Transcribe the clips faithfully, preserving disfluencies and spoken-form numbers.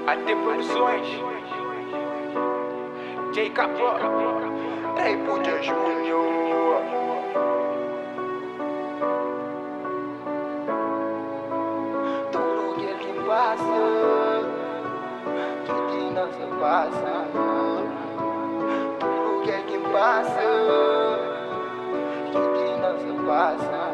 A T Produções, J K Ei, Puta Júnior. Tudo que ele passa, que de não se passa. Tudo que ele passa, que de não se passa.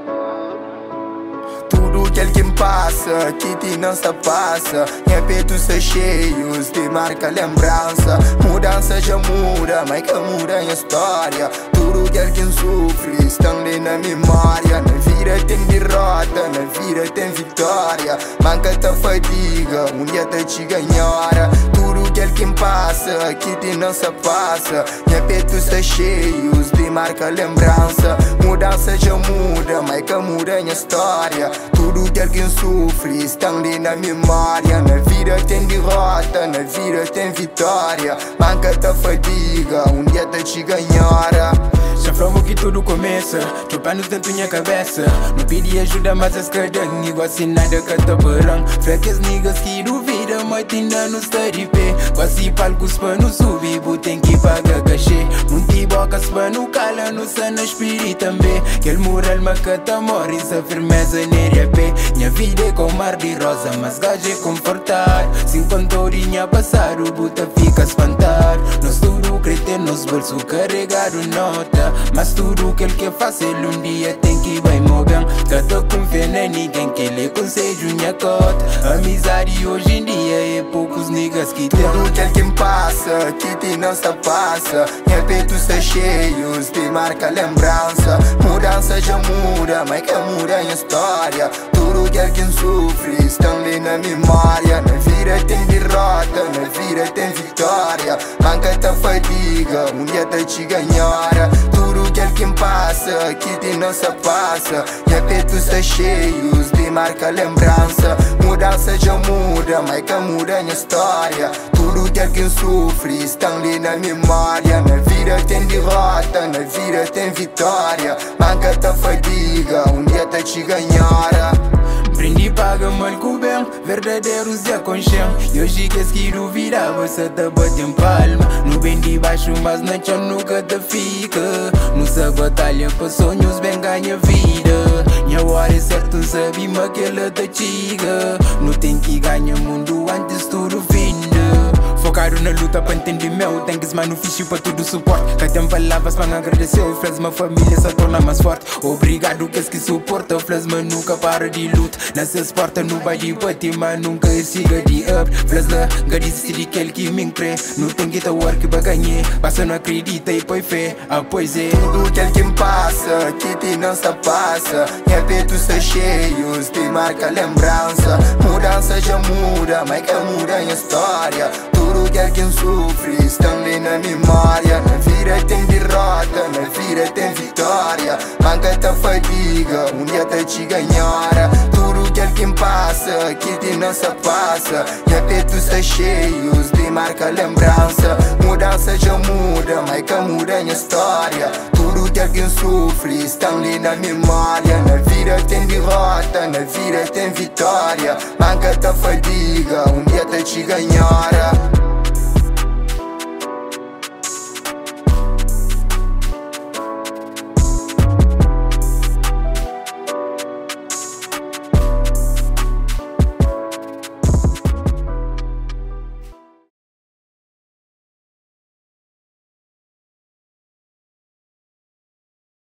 Tudo que ele passa, que de não se passa. Minha peito se cheios de marca lembrança. Mudança já muda, mas que muda em história. Tudo que ele sofre estão ali na memória. Na vida tem derrota, na vida tem vitória. Manca da fadiga, um dia te te ganhar. Tudo que ele passa, que de não se passa. Minha peito se cheios de marca lembrança. Mudança já muda, mas que muda em história. Tudo que alguém sofre estão ali na memória. Na vida tem derrota, na vida tem vitória. Manca da fadiga, um dia te te ganhar. Já provo que tudo começa, tropanos dentro minha cabeça. Não pedi ajuda, mas as cadang igual assim nada que tá parang. Frecas niggas que duvidam, mas ainda não está de pé. Quase palcos para não subir, tem que pagar cachê. Muita boca para não cala, não sa na espírito também. Que el moral macata morre, essa firmeza nele é pé. Minha vida é com mar de rosa, mas gajo é confortar. Cinquenta horinha passar, o buta fica espantar. Nós tudo crete nos bolsos, carregado nota. Mas tudo que ele quer fazer um dia tem que vai mover. Cada confia em ninguém que ele consegue minha cota. Amizade hoje em dia é poucos niggas que tem. Tudo que ele passa, que de não se passa. Minha peito está cheios de marca lembrança. Mudança já muda, mas que muda em história. Tudo que ele sofre estão ali na memória. Na vida tem derrota, na vida tem vitória. Manca da fadiga, um dia te te ganhar. Tudo que ele passa, que de não se passa. Minha peito está cheios de marca lembrança. Mudança já muda, mas que muda em história. Tudo que ele sofre estão ali na memória. Na vida tem derrota, na vida tem vitória. Manca da fadiga, um dia te te ganhar. Prendi paga mal com bem, verdadeiros e aconchego. E hoje que que duvida, você tá batendo palma. No bem de baixo, mas na chão nunca te fica. Nossa batalha para sonhos bem ganha vida. Minha hora é certo, sabe, mas que ela te chiga. Não tem que ganhar mundo antes tudo finda. Focado na luta para entender meu. Thanks mano, fixe para tudo suporte. Que tem palavras para agradecer. Faz minha família se torna mais forte. Obrigado que que suporta. Faz mas nunca para de luta. Nessas portas não vai de bater, mas nunca siga de up. Faz lá, gadis de aquele que me crê. Não tem que ter work para ganhar. Passa não acredita e põe fé. Ah, pois é. Tudo que ele passa, que de não se passa. Minha peito está cheios de marca lembrança. Mudança já muda, mas que muda em história. Tudo que alguém sofre estão ali na memória. Na vida tem derrota, na vida tem vitória. Manca da fadiga, um dia te te ganhar. Tudo que alguém passa, que de não se passa. Minha peito está cheios de marca lembrança. Mudança já muda, mas que muda em história. Tudo que alguém sofre estão ali na memória. Na vida tem derrota, na vida tem vitória. Manca da fadiga, um dia te te ganhar.